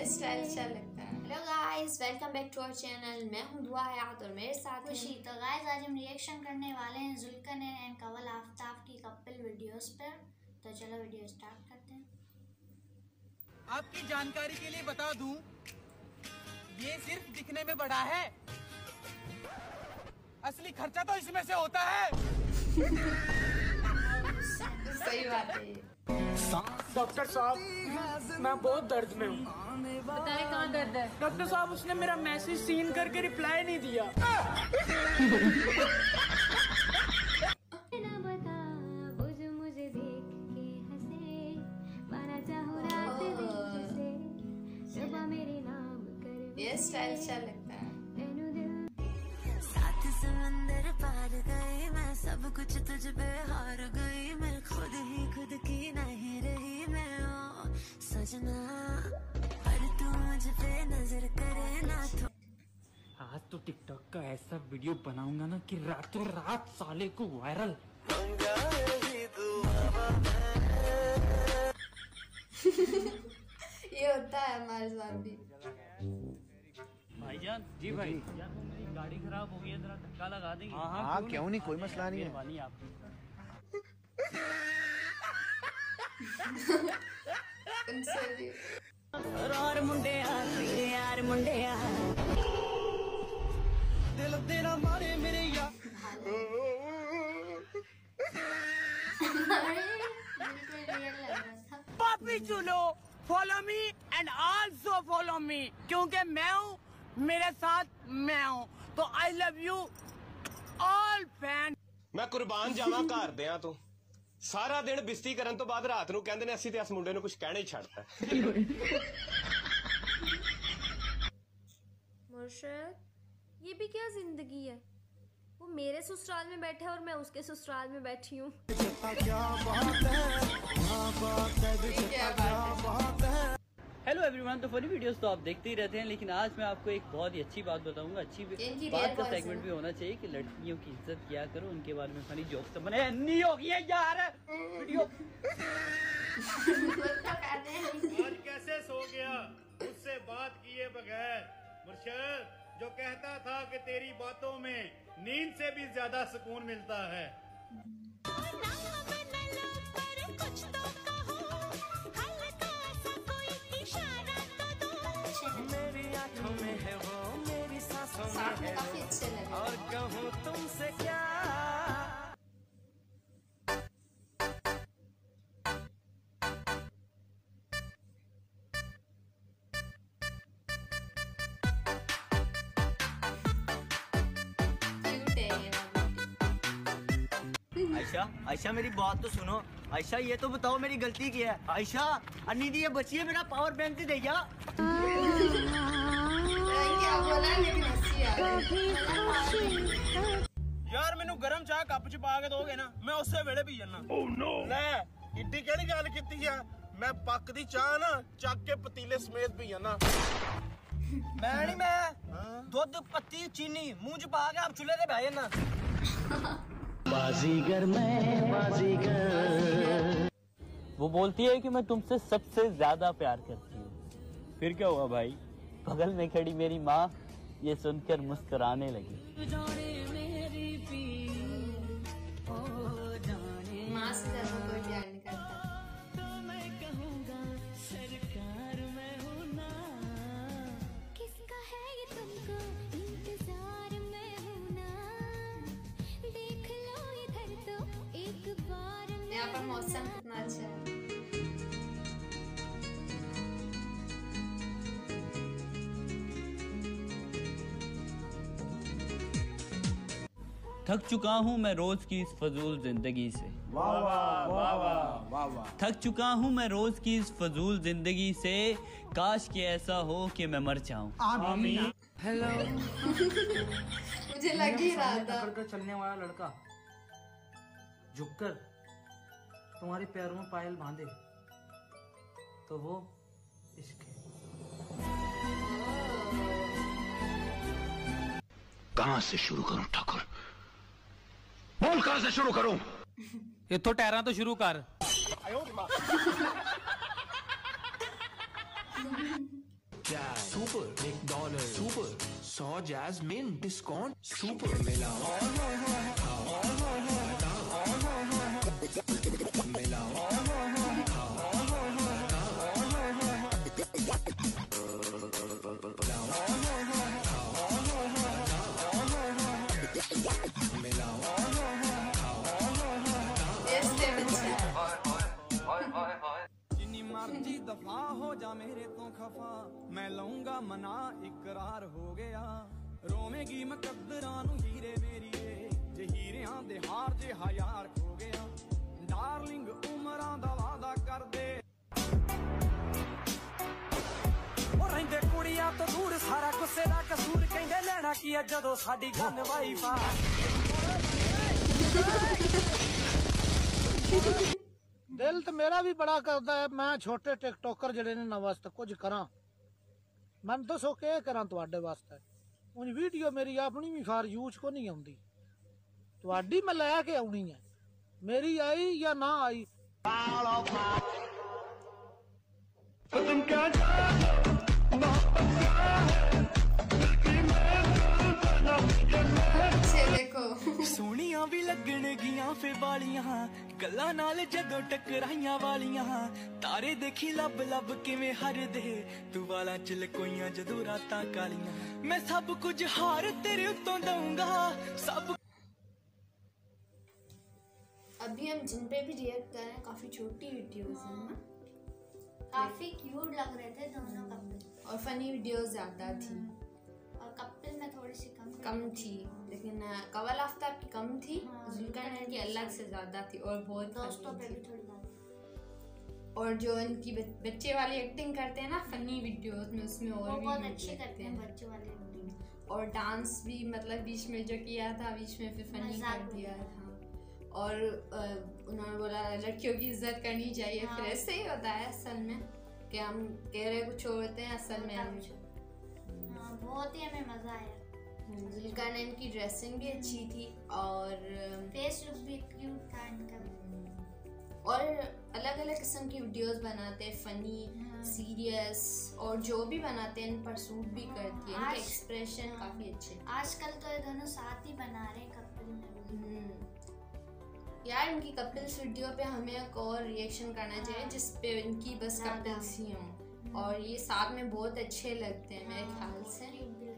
Style अच्छा लगता है। Hello guys, welcome back to our channel. मैं हूं दुआ हयात और मेरे साथ खुशी। तो गाइस आज हम रिएक्शन करने वाले हैं जुल्करनैन एंड कंवल आफ्ताब की कपल वीडियोस पर। तो चलो वीडियो स्टार्ट करते हैं। आपकी जानकारी के लिए बता दूं, ये सिर्फ दिखने में बड़ा है, असली खर्चा तो इसमें से होता है। सही बात है। डॉक्टर साहब, मैं बहुत दर्द में हूँ। बताएं कहाँ दर्द है? डॉक्टर साहब, उसने मेरा मैसेज सीन करके रिप्लाई नहीं दिया। ये स्टाइल अच्छा लगता है। साथ समंदर पार गए, मैं सब कुछ तुझ पे हार गई, मैं खुद ही खुद की नहीं रही मैं ओ सजना, पर तू मुझ पे नजर करे ना। तो आज तो टिकटॉक का ऐसा वीडियो बनाऊंगा ना कि रातों रात साले को वायरल। ये होता है हमारे साथ भी। भाईजान जी भाई यार, वो मेरी गाड़ी खराब हो गई है, जरा धक्का लगा देंगे? हाँ क्यों नहीं, कोई मसला नहीं है। मेहरबानी आपकी। और मुंडे यार मुंडे दिल तेरा मारे मेरे यार। बिल्कुल रियल लग रहा था। पापी चुलो, follow me and also follow me, क्योंकि मैं हूँ, मेरे साथ मैं हूँ। तो I love you all fan. मैं कुर्बान जावा घर दिया तो सारा दिन बिस्ती करन तो बाद रात नूं कहंदे ने असीं ते इस मुंडे नूं कुछ कहना ही छड्डता। मुर्शद, ये भी क्या जिंदगी है? वो मेरे ससुराल में बैठा है और मैं उसके ससुराल में बैठी हूँ। हेलो एवरीवन, तो फनी वीडियोस तो आप देखते ही रहते हैं, लेकिन आज मैं आपको एक बहुत ही अच्छी बात बताऊंगा। अच्छी बात का सेगमेंट भी होना चाहिए कि लड़कियों की इज्जत किया करो, उनके बारे में फनी जोक्स तो बने। नहीं होगी यार वीडियो। आज कैसे सो गया उससे बात किए बगैर? मुर्शद जो कहता था कि तेरी बातों में नींद से भी ज्यादा सुकून मिलता है। मेरी आंखों में है वो, मेरी सांसों साथ में में है काफी अच्छे लगे। और कहूँ तुमसे क्या। क्यूट है ये वाला। आयशा मेरी बात तो सुनो। आयशा ये तो बताओ मेरी गलती क्या है? आयशा अन्नी दी ये बची है, मेरा पावर बैंक दे दिया। क्या बोला, लेकिन हंसी आ गई। यार मैनू गरम चाह कप च पा के दोगे ना, मैं उसे वेले पी जाना। ओह नो, ले इड्डी केड़ी गल कीती है? मैं पकदी चाह ना चक के पतीले समेत पी जाना। मैं नहीं, मैं दूध पत्ती चीनी मुंह च पा के आप चूल्हे ते बह जाना। बाजीगर मैं बाजीगर। वो बोलती है कि मैं तुमसे सबसे ज्यादा प्यार करती हूँ। फिर क्या हुआ भाई? बगल में खड़ी मेरी माँ ये सुनकर मुस्कुराने लगी। माँ से ज्यादा कोई प्यार नहीं करता। किसका है ये तुमको इंतजार में हूँ ना, देख लो इधर तो एक बार। यहाँ पर मौसम कितना अच्छा है। थक चुका हूँ मैं रोज की इस फजूल जिंदगी से। वाह वाह वाह वाह वाह वाह। थक चुका हूँ मैं रोज की इस फजूल जिंदगी से, काश कि ऐसा हो कि मैं मर जाऊं। आमीन। हेलो। मुझे लग ही रहा था। कर चलने वाला लड़का झुककर तुम्हारे पैरों में पायल बांधे तो वो इश्क है। कहाँ से शुरू करूं ठाकुर? बोल कहाँ से शुरू करूं? इत्थों टायरां तो शुरू कर। Super $1 super 100 jasmine discount super मिला मिला जिन्नी मर्जी दफा हो जा मेरे तो खफा मैं लऊंगा मना इकरार हो गया रोवेगी मुकद्दरां नू हीरे मेरीए जे हीरियां दे हार जे हयार खो गया डार्लिंग उमरां दा वादा कर दे ओ रहिंदे कुड़ियां तो दूर सारा गुस्से दा कसूर कहंदे लेना की है जदों साडी गन वाईफा दिल तो मेरा भी बड़ा करता है मैं छोटे टिकटॉकर जड़े ने ना वास्ते कुछ करा मैं दसो के करा तुहाडे वास्ते उन वीडियो मेरी अपनी भी फार यूज को नहीं आउंदी तुहाडी मैं लेके आउनी है मेरी आई या ना आई तुम क्या सोनिया भी लगन गियां फे वालियां गल्लां नाल जदों टकराइयां वालियां तारे देखी लब लब किवें हर दे तू वाला चल कोइयां जदों रातां कालियां मैं सब कुछ हार तेरे उत्तों दूंगा सब। अभी हम जिन पे भी रिएक्ट कर रहे हैं काफी छोटी वीडियोस हैं ना, काफी क्यूट लग रहे थे दोनों कपल और फनी वीडियोस ज्यादा थी और कपल में थोड़ी सी कम थी लेकिन कवल आफ्ताब की कम थी, जुल्कारनैन की अलग से ज्यादा थी और बहुत दोस्तों पे भी थोड़ी ज्यादा। और जो इनकी बच्चे वाली एक्टिंग करते हैं ना फनी वीडियोस में उसमें और भी बहुत अच्छी करते हैं बच्चे वाली एक्टिंग और डांस भी मतलब बीच में जो किया था बीच में फिर फनी कर दिया था और उन्होंने बोला लड़कियों की इज्जत करनी चाहिए। फिर ऐसे ही होता है असल में कि हम कह रहे कुछ होते हैं असल में बहुत ही हमें मजा आया। जुल्कारनैन की ड्रेसिंग भी अच्छी थी और फेस लुक भी क्यूट था इनका और अलग अलग किस्म की वीडियोस बनाते हैं फनी सीरियस और जो भी बनाते हैं इन पर सूट भी करती है इनके एक्सप्रेशन काफी अच्छे। आजकल तो ये दोनों साथ ही बना रहे हैं कपल में यार इनकी कपल्स वीडियो पे हमें एक और रिएक्शन करना चाहिए जिस पे इनकी बस कपल्स ही हों और ये साथ में बहुत अच्छे लगते हैं मेरे ख्याल से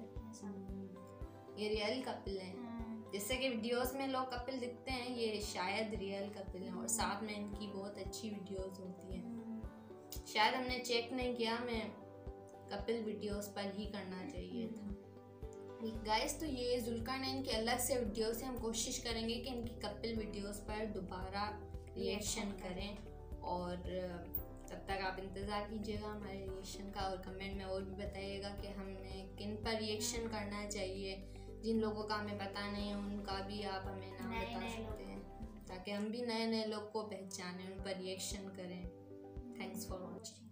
ये रियल कपल हैं जैसे कि वीडियोस में लोग कपल दिखते हैं ये शायद रियल कपल हैं और साथ में इनकी बहुत अच्छी वीडियोस होती हैं। शायद हमने चेक नहीं किया हमें कपल वीडियोस पर ही करना चाहिए था। गाइस तो ये जुल्कारनैन के अलग से वीडियोस हैं हम कोशिश करेंगे कि इनकी कपल वीडियोस पर दोबारा रिएक्शन करें और तब तक आप इंतज़ार कीजिएगा हमारे रिएक्शन का और कमेंट में और भी बताइएगा कि हमें किन पर रिएक्शन करना चाहिए। जिन लोगों का हमें पता नहीं है उनका भी आप हमें नाम बता सकते हैं ताकि हम भी नए नए लोग को पहचानें उन पर रिएक्शन करें। Thanks for watching.